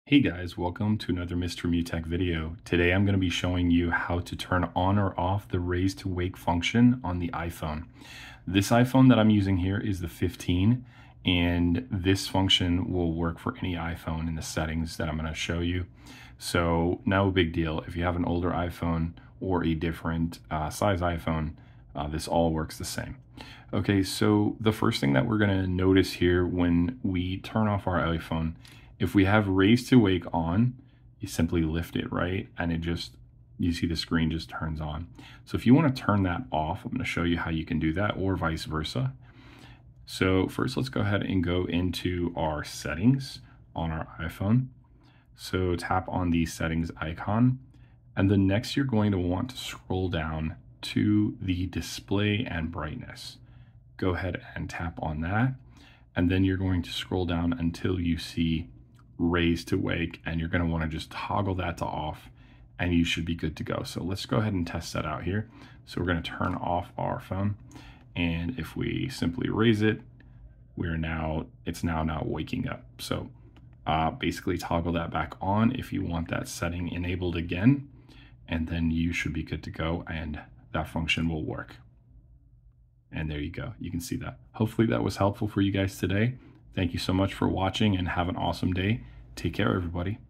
Hey guys, welcome to another Mr. Mutech video. Today I'm going to be showing you how to turn on or off the raise to wake function on the iPhone. This iPhone that I'm using here is the 15, and this function will work for any iPhone in the settings that I'm going to show you. So no big deal. If you have an older iPhone or a different size iPhone, this all works the same. Okay, so the first thing that we're going to notice here when we turn off our iPhone, if we have raise to wake on, you simply lift it, right? And it just, you see the screen just turns on. So if you want to turn that off, I'm going to show you how you can do that, or vice versa. So first, let's go ahead and go into our settings on our iPhone. So tap on the settings icon, and then next you're going to want to scroll down to the display and brightness. Go ahead and tap on that, and then you're going to scroll down until you see raise to wake, and you're going to want to just toggle that to off, and you should be good to go. So let's go ahead and test that out here. So we're going to turn off our phone, and if we simply raise it, it's now waking up. So basically toggle that back on if you want that setting enabled again, and then you should be good to go, and that function will work. And there you go. You can see that. Hopefully that was helpful for you guys today. Thank you so much for watching, and have an awesome day. Take care, everybody.